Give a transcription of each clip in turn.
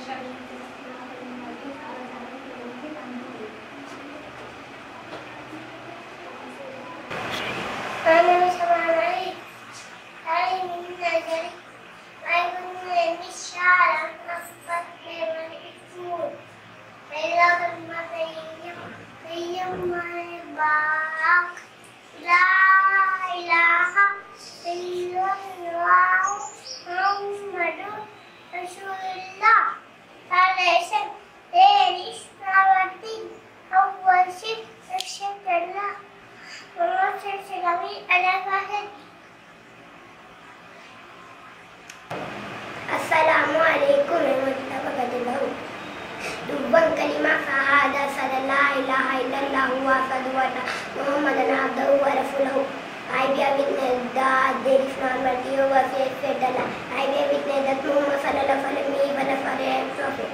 Assalamualaikum warahmatullahi wabarakatuh. Dubban kalima fahada sallallahu ilaha illallah wa sadwana Muhammadan abduhu wa rasuluhu. I bear witness that there is none but you was said Allah. I bear witness that Muhammad sallallahu alaihi wa sallam prophet.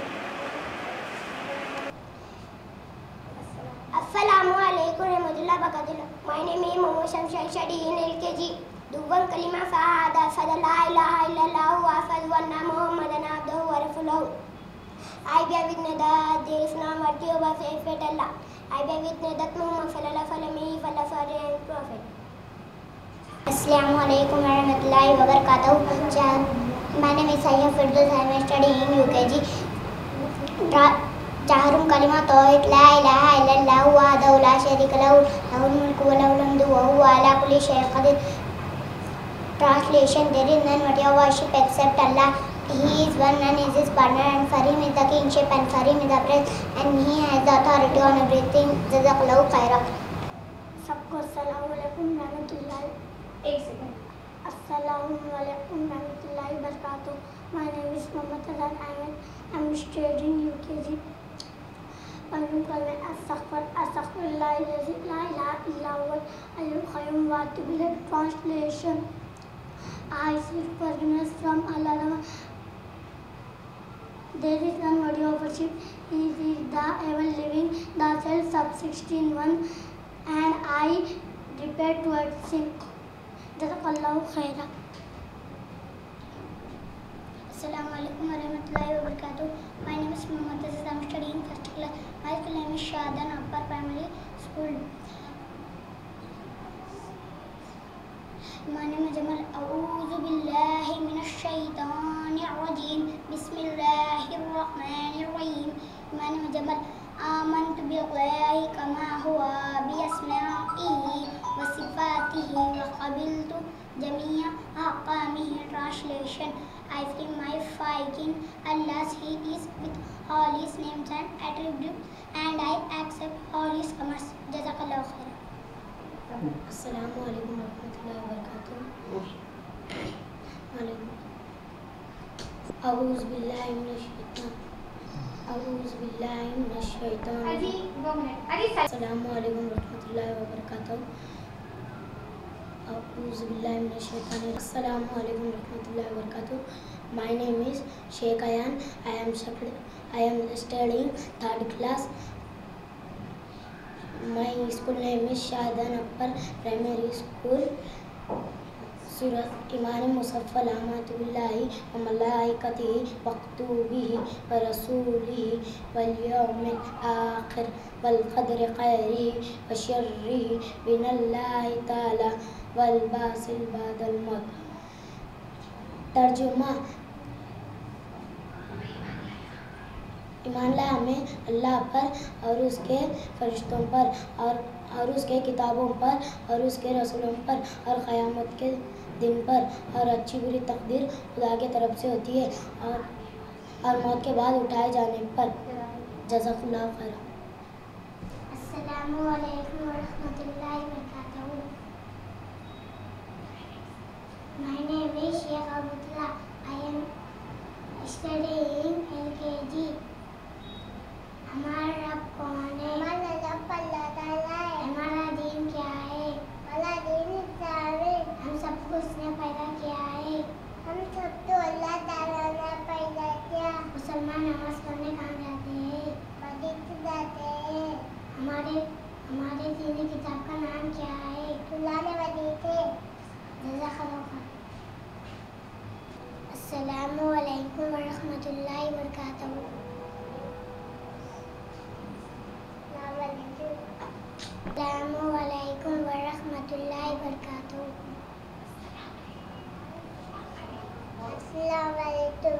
Assalamualaikum warahmatullahi wabarakatuh. My name is Nagaram Shadan in LKG. Dubban kalima fahada sallallahu ilaha illallah wa sadwana Muhammadan abduhu wa rasuluhu. I bear witness that there is none but you was said Allah. I bear witness that Muhammad sallallahu alaihi wa sallam prophet. Assalamualaikum warahmatullahi wabarakatuh. My name is Sayyid Firdaus. I am studying in UKG. Jaharum kalima tawhid la ilaha illallah wahdahu la sharika lahu lahul mulku wa lahul hamdu wa huwa ala kulli shay'in qadir. Translation: There is none worthy of worship except Allah. He is one and is his partner, and for him is the kingship, and for him is the praise, and he has the authority on everything. Jazakallahu khairan. सबको अस्सलाम वालेकुम रहमतुल्लाहि. एक second. अस्सलाम वालेकुम रहमतुल्लाहि वबरकातुह. My name is Mohammed Azan Ahmed. I am studying UKG. Astaghfirullah la ilaha illa huwa al-hayyul qayyum wa atubu ilayh. Translation: I seek forgiveness from Allah. There is none worthy of worship. He is the ever-living, the self-subsisting one, and I repent towards him. Jazakallahu khairan. Assalamualaikum warahmatullahi wabarakatuh. My name is Mohammed Azan. I am studying first class. My school name is Shadan Upper Primary School. My name is Jamal. A'udhu billahi minash shaitanir rajim. Bismillahir rahmanir rahim. My name is Jamal. Amantu billahi kama huwa bi asma'ihi wa sifatihi wa qabiltu jami'a ahkamihi. Translation: I feel my faith in Allah. He is with all His names and attributes, and I accept all His commands. Jazakallahu khairan. Assalamualaikum warahmatullahi wabarakatuh. A'udhu billahi minash shaitan. Assalamualaikum warahmatullahi wabarakatuh. Assalamualaikum warahmatullahi wabarakatuh. My name is Sheikh Ayan. I am studying third class. My school name is Shadan Upper Primary School. Surah Iman Musaffal Amatullahi wa Malaikatihi wa Kutubihi wa Rasulihi wal Yawmil Akhir wal Qadri Khairihi wa Sharrihi binallahi ta'ala wal Basil Badal Maut. तर्जुमा: ईमान लाए हमें अल्लाह पर और उसके फरिश्तों पर और उसके किताबों पर और उसके रसूलों पर और क़यामत के दिन पर और अच्छी बुरी तकदीर खुदा की तरफ से होती है और मौत के बाद उठाए जाने पर। जज़ाकल्लाहु खैरन। अस्सलामु अलैकुम वरहमतुल्लाहि वबरकातुहू. My name is Sheikh Abdullah. I am studying LKG. हमारा रब कौन है? हमारा रब अल्लाह ताला है. हमारा दीन क्या है? हमारा दीन इस्लाम है. हम सबको उसने पैदा किया है. हम सबको अल्लाह ताला ने पैदा किया. मुसलमान नमाज पढ़ने कहाँ जाते हैं? मस्जिद जाते हैं. हमारे दीनी किताब का नाम क्या है? कुरान मजीद है. जज़ाकल्लाहु खैर. अस्सलामु अलैकुम अस्सलामुअलैकुम वरहमतुल्लाहि वबरकातुहू। अस्सलामुअलैकुम वरहमतुल्लाहि वबरकातुहू। अस्सलामुअलैकुम।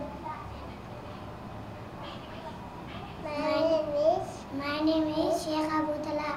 My name is Sheikh Abu Talha.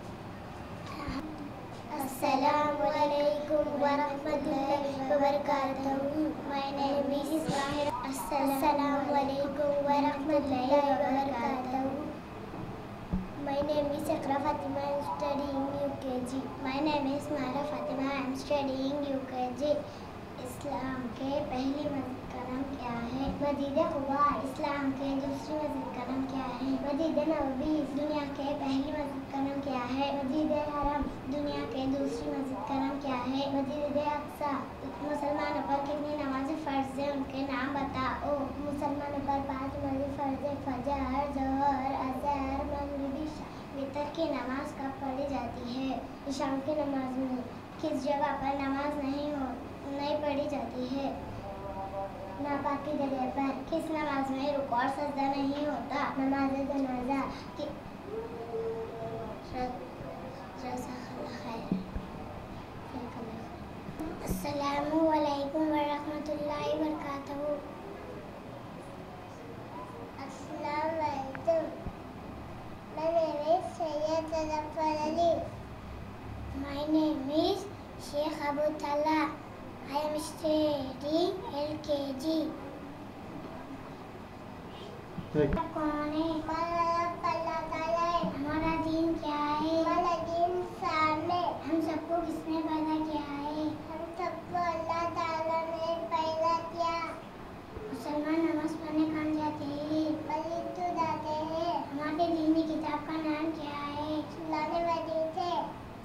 Assalamualaikum warahmatullahi wabarakatuh. My name is Ismail. Assalamualaikum warahmatullahi wabarakatuh. My name is Iqra Fatima. I am studying UKG. My name is Mara Fatima. I am studying UKG. इस्लाम के पहली मस्जिद का नाम क्या है? मस्जिद खुबा। इस्लाम के दूसरी मस्जिद का नाम क्या है? मस्जिद नबवी। दुनिया के पहली मस्जिद का नाम क्या है? मस्जिद हरम। दुनिया के दूसरी मस्जिद का नाम क्या है? मस्जिद अक्सा। मुसलमानों पर कितनी नमाज़ें फ़र्ज़ हैं, उनके नाम बताओ। मुसलमानों पर 5 नमाज़ें फ़र्ज़ हैं, फजर, ज़ोहर, असर, मगरिब, इशा। वितर की नमाज कब पढ़ी जाती है? शाम की नमाज में। किस जगह पर नमाज नहीं पढ़ी जाती है? नापाकी जगह पर। किस नमाज में रुकू और सजदा नहीं होता? नमाज जनाजा। अस्सलामुअलैकुम वरहमतुल्लाहि वबरकातुहू। अस्सलामुअलैकुम। My name is Sayyid Zafar Ali. My name is Sheikh Abu Talha. I am studying LKG. कौन है? हमारा दीन क्या है? हमारा दीन इस्लाम है। हम सबको किसने पैदा किया है? हम सबको अल्लाह ताला ने पैदा किया। मुसलमान नमाज पढ़ने कहाँ जाते हैं? मस्जिद तो जाते हैं। हमारे दीनी किताब का नाम क्या है? कुरान मजीद है।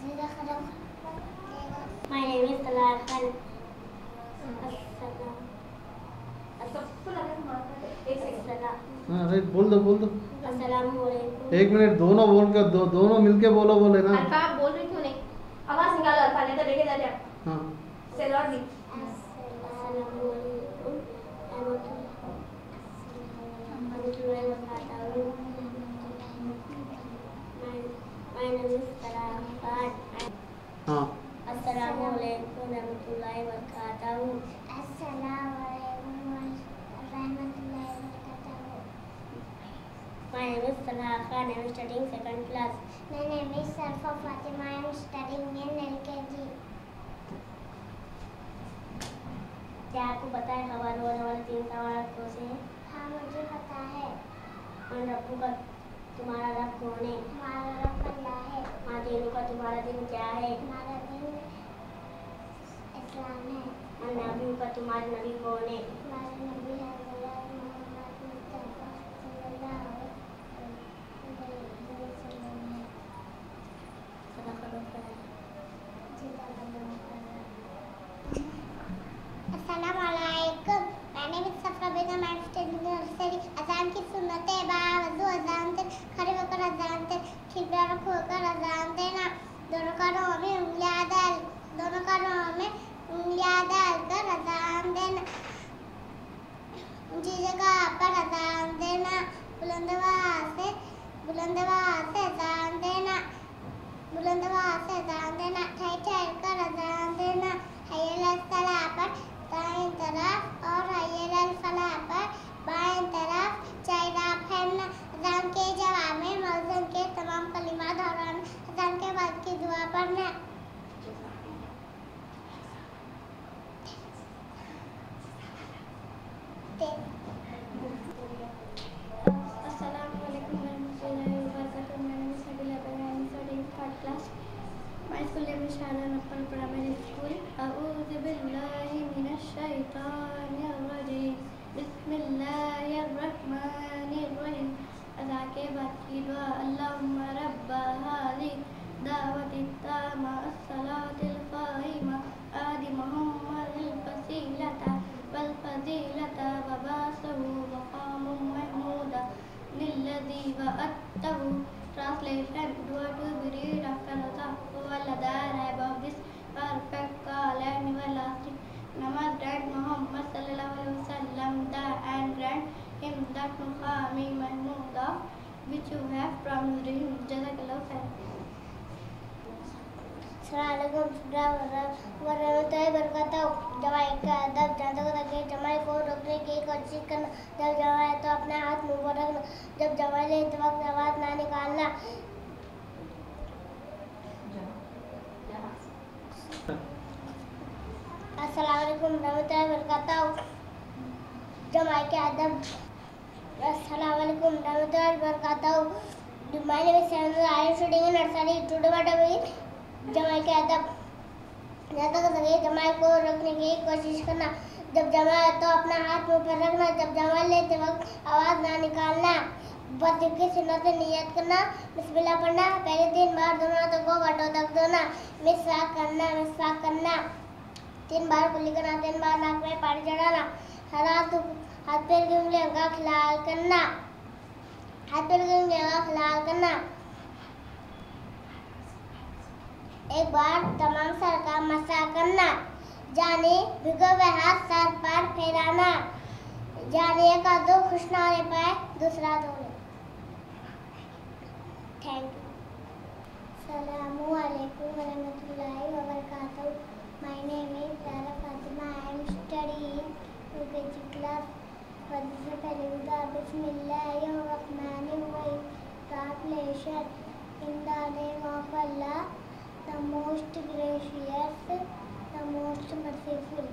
My name is Talha Khan. हाँ राइट, बोल दो। अस्सलामुअलैकुम। 1 मिनट, दोनों बोल कर दोनों मिलके बोले ना। अल्फा आप बोल रही क्यों नहीं? आवाज निकालो अल्फा, नहीं तो लेके जा जा। हाँ से लौट दी। अस्सलामुअलैकुम। My name is Talha Khan. हाँ अस्सलामुअलैकुम रहमतुल्लाहि वबरकातुहू। अस्सलामुअलैकुम रहमतुल्लाहि वबरकातुहू। My name is Talha Khan. I am studying 2nd class. My name is Sarfa Fatima. I am studying in LKG. क्या आपको पता है सवाल होने वाले 3 सवाल कौन से हैं? हाँ मुझे पता है। उन रब्बू का तुम्हारा रब कौन है? हमारा रब अल्लाह है। माँ दीनों का तुम्हारा दिन क्या है? हमारा दिन इस्लाम है। और नबियों का तुम्हारे नबी कौन है? हमारे नबी हज़रत मोहम्मद मुस्तफ़ा सल्लल्लाहु अलैहि वसल्लम है। अस्सलामुअलैकुम। My name is Safra Begum. I am studying nursery. अज़ान की सुन्नतें बावजूद अज़ान से खड़े होकर अज़ान से खिबला रख होकर अज़ान देना। दोनों कानों में उंगलियां डालकर अज़ान देना। ऊंची जगह पर अज़ान देना। बुलंद आवाज़ से अज़ान देना। ठहर कर अज़ान देना। हय्य अलल सलाह पर दाएं तरफ और हय्य अलल फलाह पर बाएं तरफ चेहरा फेरना। अज़ान के जवाब में मौज़ून के तमाम कलिमा दोहराना। अज़ान के बाद की दुआ पढ़ना। Assalamualaikum warahmatullahi wabarakatuh. My name is Nabila Beg. I am studying 3rd class. My school name is Shadan Upper Primary School. A'udhu billahi minash shaitanir rajim. Bismillahirrahmanirrahim. अज़ा के बाद की दुआ। अल्लाहुम्मा रब्बा हाज़ी दावती तामा अस्सलातिल क़ाइमा आदि मोहम्मदिल वसीलता वल फज़ीलता व बासहु मक़ामुम Mahmooda निल्लज़ी वअत्तहु। Translation: Dua to be read after Allah. Allah the above this perfect call and everlasting. Namaz that Muhammad sallallahu alaihi wasallam, the grant him that Muhammad Mahmud which you have promised him. Jazakallah khair. Assalamualaikum warahmatullahi wabarakatuh. जमाई का अदब जानता था जमाई को रोकने की कोशिश करना, जब जमाई तो अपने हाथ मुंह पर रखना, जब जमाई ले तो वक्त आवाज ना निकालना. अस्सलामुअलैकुम warahmatullahi wabarakatuh. जमाई के अदब. Assalamualaikum warahmatullahi wabarakatuh. My name is Sam. I am studying in nursery. Today what I will जमाई के अदब ज़्यादा कर सके जमाई को रखने की कोशिश करना, जब जमाई तो अपना हाथ मुंह पर रखना, जब जमाई लेते वक्त आवाज़ ना निकालना. बच्चे की सुन्नत से नियत करना, बिस्मिल्लाह पढ़ना, पहले 3 बार दोनों हाथों को वटों तक धोना, मिसवाक करना 3 बार कुल्ली करना, 3 बार नाक में पानी चढ़ाना, हाथ पैर की उंगलियों का खिलाल करना, एक बार तमाम सर का मसा करना, जाने भिगो हुए हाथ सर पर फैलाना, जाने एक हाथ दो खुश ना होने पाए दूसरा धो ले. Thank you. Assalamualaikum warahmatullahi wabarakatuh. My name is Zara Fatima. I am studying UKG class. सबसे पहले बिस्मिल्लाहिर्रहमानिर्रहीम. Translation. In the name of Allah, the most gracious, the most merciful.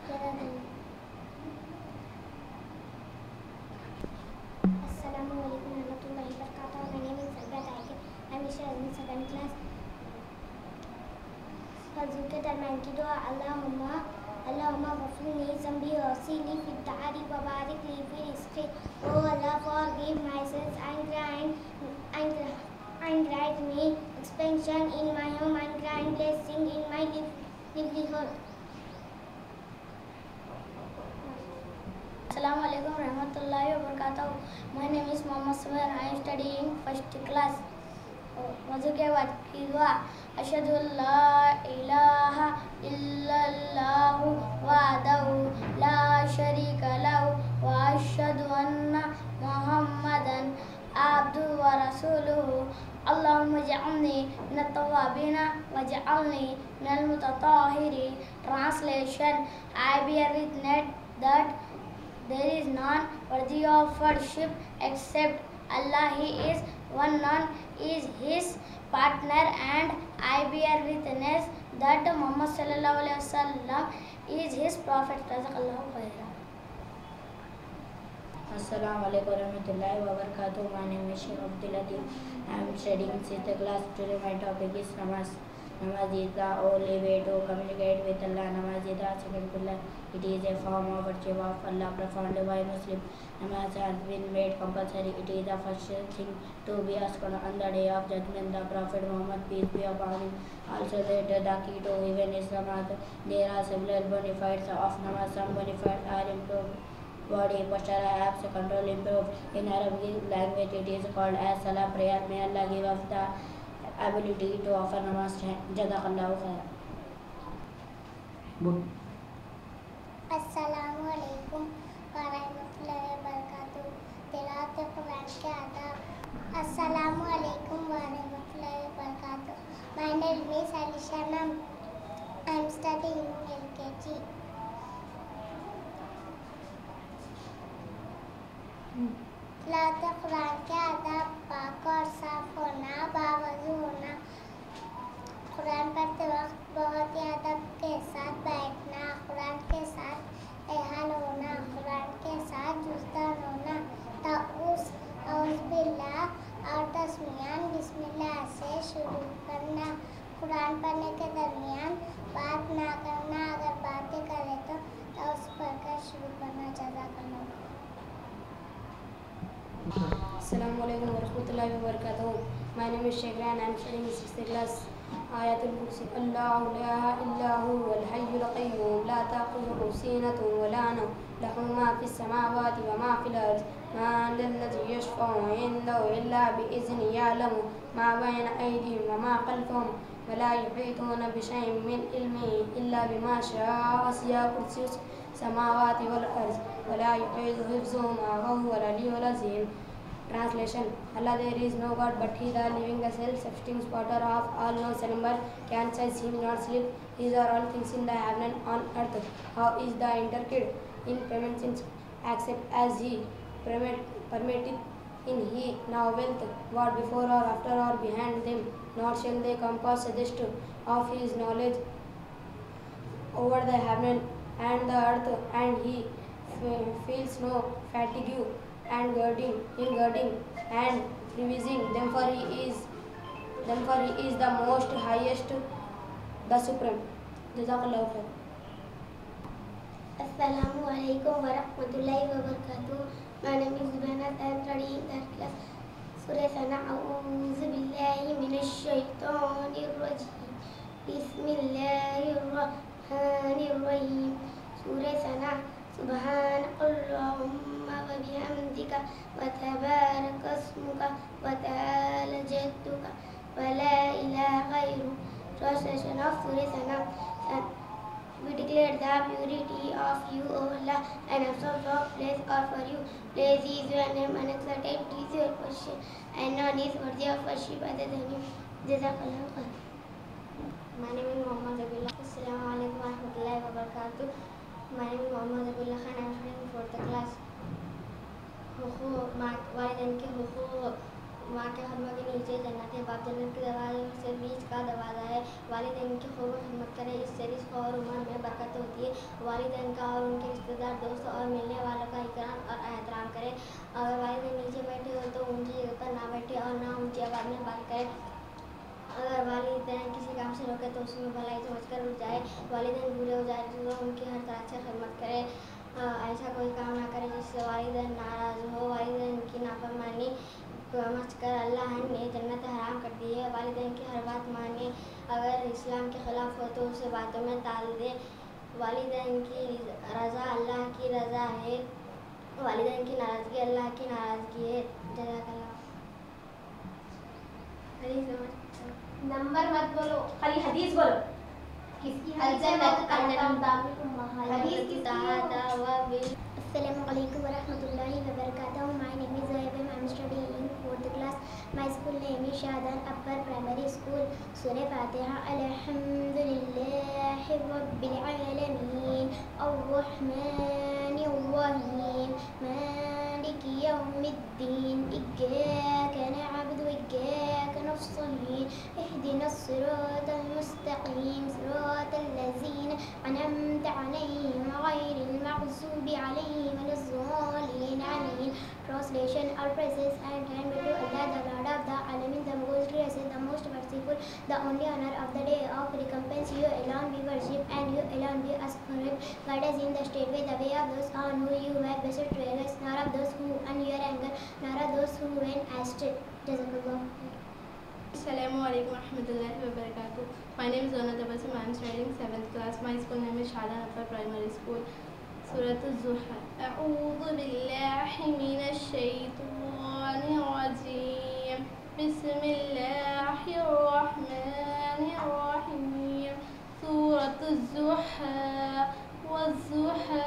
Assalamualaikum warahmatullahi wabarakatuh. My name is Albert Aike. I am studying in 2nd class. फजल के दरमियान की दुआ. Allahumma ghafirli zambi wa sili fi dari wa barik li fi rizqi. Oh Allah, forgive my sins and grant me expansion in my home and grant blessing in my livelihood. Assalamualaikum warahmatullahi wabarakatuh. My name is Muhammad Samir. I am studying 1st class. वज़ू के बाद की दुआ. अशहदु अल्ला इलाहा इल्लल्लाहु वहदहु ला शरीका लहु व अशहदु अन्ना Muhammadan अब्दुहु व रसूलुहु. अल्लाहुम्मा इजअलनी मिनत तव्वाबीना वजअलनी मिनल मुतताहिरीन. Translation. I bear witness that there is none worthy of worship except Allah. He is one, none is his partner, and I bear witness that Muhammad sallallahu alaihi wasallam is his prophet. Jazakallahu khairan. Assalamu alaikum warahmatullahi wabarakatuh. My name is Sheikh Abdul Latif. I am studying 6th class. Today my topic is namaz. Namaz is the only way to communicate with Allah. Namaz is the second pillar. It is a form of worship of Allah performed by Muslim. Namaz has been made compulsory. It is the first thing to be asked on the day of judgment. The Prophet Muhammad, peace be upon him, also said the key to heaven is namaz. There are several benefits of namaz. Some benefits are improved body posture, abs control improved. In Arabic language it is called as salah, prayer. May Allah give us the ability to offer namaz. Jazakallahu khair. Assalamualaikum warahmatullahi wabarakatuh. तिलावत कुरान के आदाब. Assalamualaikum warahmatullahi wabarakatuh. My name is Alisha Nam. I am studying LKG. तिलावत कुरान के आदाब. पाक और साफ होना, बावजू होना. कुरान पढ़ते वक्त बहुत ही अदब के साथ बैठना, कुरान के साथ एहाल होना, कुरान के साथ जुस्तान होना, ताउस बिल्लाह और तस्मीयान बिस्मिल्लाह से शुरू करना. कुरान पढ़ने के दरमियान बात ना करना, अगर बातें करें तो उस पढ़कर शुरू करना. जज़ाकल्लाह. Assalamualaikum warahmatullahi wabarakatuh. My name is Sheikh Ryan. I am studying 6th class. Ayatul Kursi. Allahu la ilaha illa huwa al-hayyul qayyum la ta'khudhuhu sinatun wa la nawm lahu ma fis samawati wa ma fil ardi man alladhi yashfa'u 'indahu illa bi idhnihi ya'lamu ma bayna aydihim wa ma khalfahum wa la yuhituna bi shay'in min ilmihi illa bima sha'a. Wasi'a kursiyuhu samawati wal ardi ولا يحيط حفظهما وهو العلي العظيم. Translation: Allah, there is no God but He, the living, the self-sufficing spotter of all knows and number, can sense Him, not sleep. These are all things in the heaven and on earth. How is the interkid in permanence, except as He permitted in He now wealth, what before or after or behind them, nor shall they compass suggest of His knowledge over the heaven and the earth, and He feels no fatigue and girding and revising them, for He is the most highest, the supreme. Jazakallahu khair. Assalamu alaikum wa rahmatullahi wa barakatuh. My name is Banat. I am studying third class. Surah Sana. A'udhu billahi minash shaitanir rajim. Bismillahirrahmanirrahim. Surah Sana. Subhanakallahumma wa bihamdika wa tabaraka ismuka wa ta'ala jadduka wa la ilaha ghairuka. Translation of Surah Sana. We declare the purity of you, O Allah, and absolve of praise are for you. Praise is your name, unexalted is your worship, and none is worthy of worship other than you. Jazakallah khair. My name is Muhammad Abdullah. Assalamu alaikum wa rahmatullahi wa barakatuh. My name is Muhammad Abdullah Khan. I am studying fourth class. वालिदैन के हुकूक माँ के खदमत के नीचे जन्नत है, बाप जन्नत के दरवाजे से बीच का दरवाज़ा है। वालिदैन की खूब खिदमत करें, इससे रिज़्क़ और उम्र में बरकत होती है। वालिदैन का और उनके रिश्तेदार, दोस्त और मिलने वालों का इकराम और एहतराम करें। अगर वालिदैन नीचे बैठे हो तो ऊंची जगह पर ना बैठे और ना ऊंची आवाज़ में बात करें। अगर वालिदैन किसी काम से रोके तो उसमें भलाई समझ कर रुक जाए। वालिदैन बुरे हो जाए तो उनकी हर तरह से खिदमत करें। ऐसा कोई काम ना करे जिससे वालिदैन नाराज़ हो। वालिदैन की नाफरमानी समझ कर अल्लाह ने जन्नत हराम कर दी है। वालिदैन की हर बात माने, अगर इस्लाम के ख़िलाफ़ हो तो उसे बातों में टाल दे। वालिदैन की रज़ा अल्लाह की रज़ा है, वालिदैन की नाराज़गी अल्लाह की नाराज़गी है। जज़ाकल्लाह। नंबर मत बोलो, खाली हदीस बोलो। किसकी हदीस है? हदीस किसकी है? Assalamu alaikum wa rahmatullahi wa barakatuh. My name is Zohaib. I am studying fourth class. My school name is Shadan Upper Primary School. Surah Fatiha. Alhamdulillahi Rabbil Alameen. Ar-Rahmanir Rahim. Maliki Yawmiddin. Iyyaka na'budu wa iyyaka nasta'in. Ihdina as-siratal mustaqim. Siratal ladzina an'amta 'alaihim ghairil maghdubi 'alaihim waladdallin. Amin. Translation: All praises and hand be to Allah, the Lord of the Alamin, the most gracious, the most merciful, the only honor of the day of recompense. You alone we worship, and you alone we ask for help. Guide us in the straight way, the way of those on who you have blessed trailers, nor of those who earn your anger, nor of those who went astray. Jazakallah. Assalamu alaikum wa rahmatullahi wa barakatuh. My name is Zona Tabassum. I am studying 7th class. My school name is Shadan Upper Primary School. Surah Az-Zuha. A'udhu billahi minash shaitanir rajim. Bismillahir rahmanir rahim. Surah Az-Zuha. Waz-Zuha.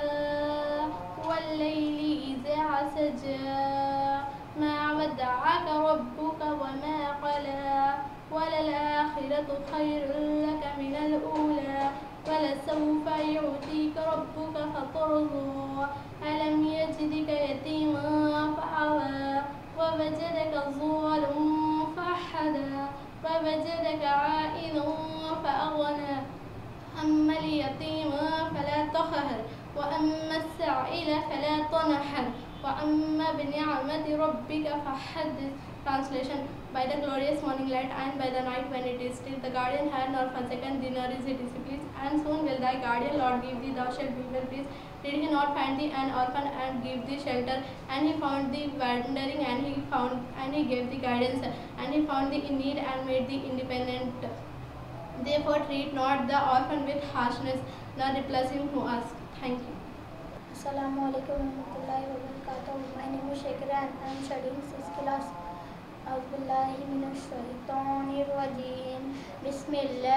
Wal-layli idha saja. ما ودعك ربك وما قلى وللآخرة خير لك من الأولى ولسوف يعطيك ربك فترضى ألم يجدك يتيما فآوى ووجدك ضالا فهدى ووجدك عائلا فأغنى أما اليتيم فلا تقهر وأما السائل فلا تنحر وَأَمَّا بِنِعْمَةِ رَبِّكَ فَحَدِّثْ. Translation: By the glorious morning light and by the night when it is still, the guardian had nor forsaken thee nor is he displeased, and soon will thy guardian Lord give thee, thou shalt be well pleased. Did he not find thee an orphan and give thee shelter? And he found thee wandering and he gave thee guidance, and he found thee in need and made thee independent. Therefore treat not the orphan with harshness, nor repulse him who asks. Thank you. Assalamu alaikum wa rahmatullahi wa barakatuh. My name is Shekran. I am studying 6th class. A'udhu minash shaitanir rajim.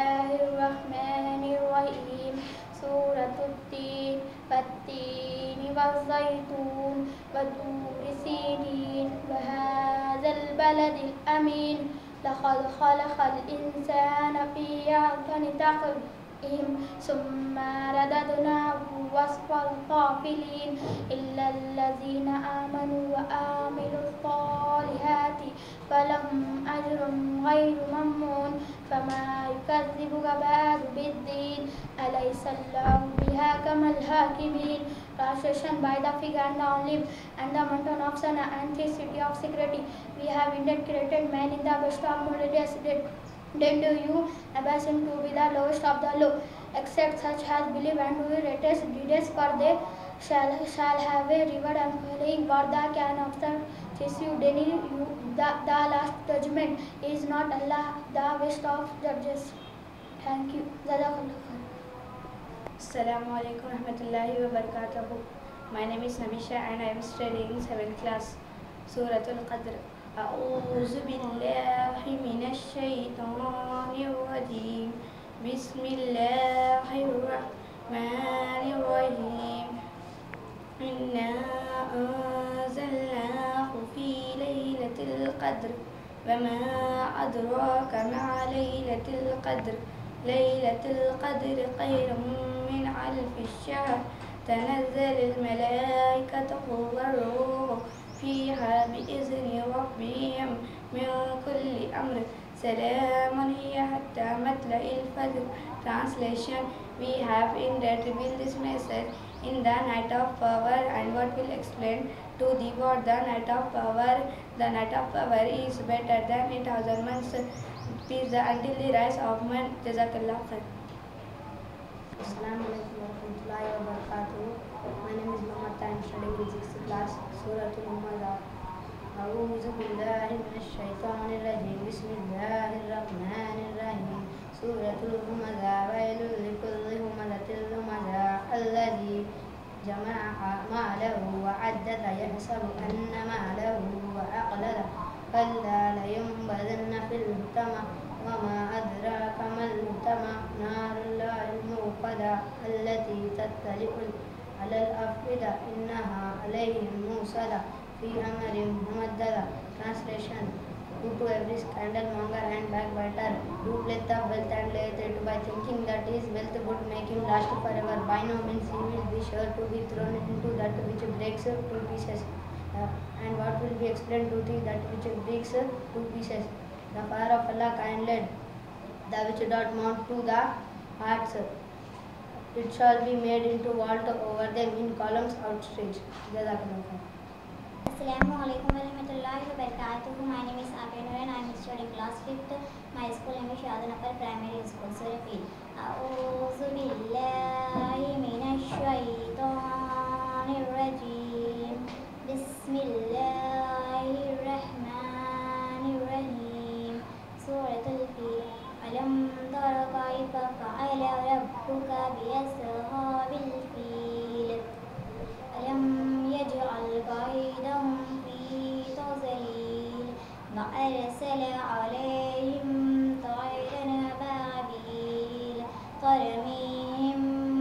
Bismillahir rahmanir rahim. Suratul Teen, Wat-Teeni والزيتون وطور سينين وهذا البلد الأمين لقد خلق الإنسان في أحسن تقويم ثم رددناه أسفل سافلين إلا الذين آمنوا وعملوا الصالحات فلهم أجر غير ممنون فما يكذبك بعد بالدين أليس الله بحكم الحاكمين. Translation by the fig and the olive and the mountain of sun and the city of security. We have indeed created man in the best of modalities. Then do you abase him to be the lowest of the low, except such as believe and do greatest deeds, for they shall have a reward unfailing. For the can observe this you deny you the last judgment. Is not Allah the best of judges? Thank you. Jazakallah khair. Assalamu alaikum warahmatullahi wabarakatuh. My name is Nabisha and I am studying 7th class. Suratul Qadr. أعوذ بالله من الشيطان الرجيم. بسم الله الرحمن الرحيم. إنا أنزلناه في ليلة القدر وما أدراك ما ليلة القدر. ليلة القدر خير من ألف الشهر. تنزل الملائكة والروح فيها بإذن ربهم من كل أمر. سلام هي حتى مطلع الفجر. Translation: We have indeed revealed this message in the night of power, and what will explain to thee what the night of power. The night of power is better than 1,000 months. Peace until the rise of man. Jazakallah khair. Assalamu alaikum warahmatullahi wabarakatuh. My name is Muhammad. I am studying in 6th class. Suratul Humaza. أعوذ بالله من الشيطان الرجيم. بسم الله الرحمن الرحيم. سورة الهمزة. ويل لكل همزة لمزة الذي جمع ماله وعدد يحسب أن ماله وأقلله كلا لينبذن في الحطمة وما أدراك ما الحطمة نار الله الموقدة التي تطلع على الأفئدة إنها عليهم موصدة في أمر ممددة. Translation: Who to every scandalmonger and backbiter, do playeth of wealth and layeth it by thinking that his wealth would make him last forever. By no means he will be sure to be thrown into that which breaks to pieces. And what will be explained to thee that which breaks to pieces? The fire of Allah kindled, the which doth mount to the hearts. It shall be made into vault over them in columns outstretched. Jazakallah. Assalamu alaikum warahmatullahi wabarakatuh. My name is Abhinur and I am studying class 5th. My school name is Shadan Primary School. Surah Fil. أعوذ بالله من الشيطان الرجيم. بسم الله الرحمن الرحيم. سورة الفيل. ألم تر كيف فعل ربك بأصحاب الفيل. ألم يجعل كيدهم في تضليل وأرسل عليهم طيرا أبابيل ترميهم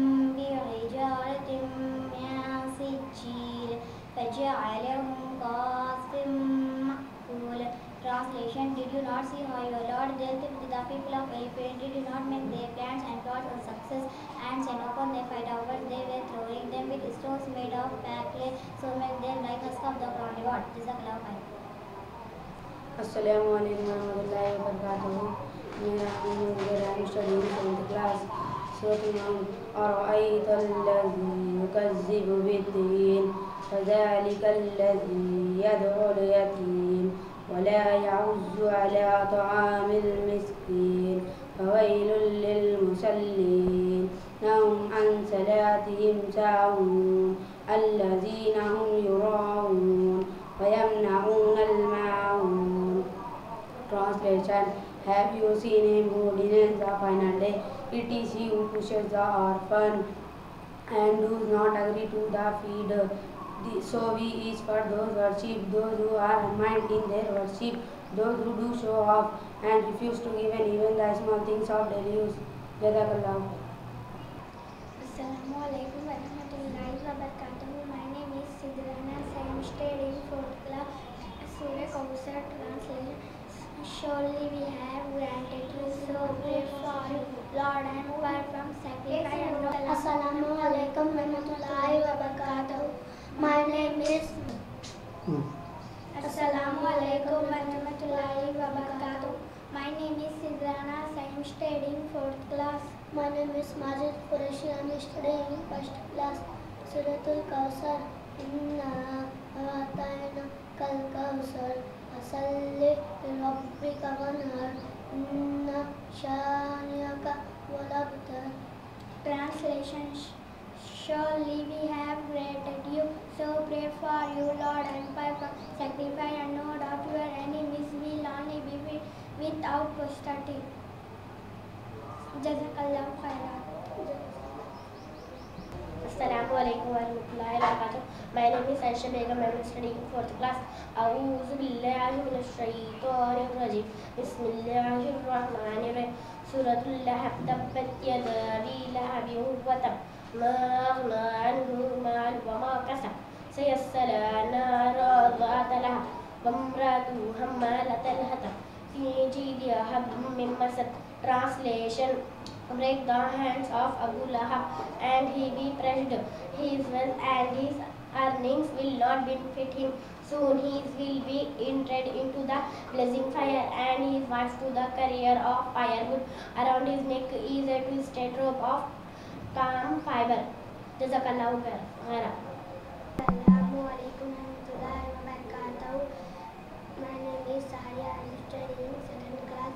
بحجارة من سجيل فجعلهم كعصف مأكول. Translation: Did you not see how your Lord dealt with the people of Philippines? Did you not make their plans and plots a success and send upon their fight hours? They were throwing them with stones made of clay, so make them like husk of the ground. What? Jazakallah khair. Assalamu alaikum warahmatullahi wabarakatuh. I am studying 7th class. Surah أرأيت الذي يكذب بالدين فذلك الذي يدعو اليتيم ولا يعز على طعام المسكين فويل للمصلين هم عن صلاتهم ساهون الذين هم يراءون ويمنعون الماعون. Translation: Have you seen him who denies the final day? It is he who pushes the orphan and does not agree to the feed. So he is for those worship, those who are mind in their worship, those who do show off and refuse to give even the small things of daily use. Jazakallah. Assalamu alaikum warahmatullahi wabarakatuh. My Kausar translation. Surely we have granted you so great for you, Lord, and perform sacrifice. Assalamu alaikum warahmatullahi wabarakatuh. My name is Assalamu alaikum warahmatullahi wabarakatuh. My name is Sidrana. I am studying 4th class. My name is Majid Qureshi. I am studying 1st class. Suratul Kausar. Inna a'tayna kal kausar. Fasalli li rabbika wanhar. Inna shaniyaka wal abtar. Translation. Surely we have granted you so pray for you, Lord, and perform sacrifice, and no doubt your enemies will only be without posterity. Jazakallahu khairan. Assalamu alaikum warahmatullahi wabarakatuh. My name is Aisha Begum. I am studying 4th class. A'udhu billahi minash shaitanir rajim. Bismillahir rahmanir rahim. Suratul Lahab. Tabbat yada abi lahabin wa tab. Ma aghna anhu maluhu wa ma kasab. Sayassala nara dhata lahab. Wa imratuhu hammalatal hatab. Fi jidiha hablum min masad. Translation. Break the hands of Abu Lahab, and he be pressed. His wealth and his earnings will not benefit him. Soon he will be entered into the blazing fire, and his wife to the career of firewood. Around his neck is a twisted rope of palm fiber. Jazakallahu khairan. Assalamu alaikum warahmatullahi wabarakatuh. My name is Sahaya. I am studying 2nd class.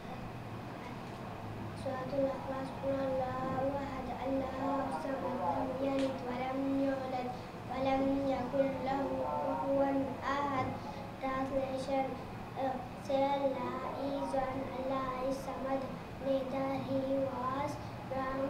Suratul Ikhlas. Qul Allahu ahad, Allahu samad, lam yalid wa lam yulad wa lam yakul lahu kufuwan ahad. Translation. Say Allah is one, Allah is samad. Neither he was born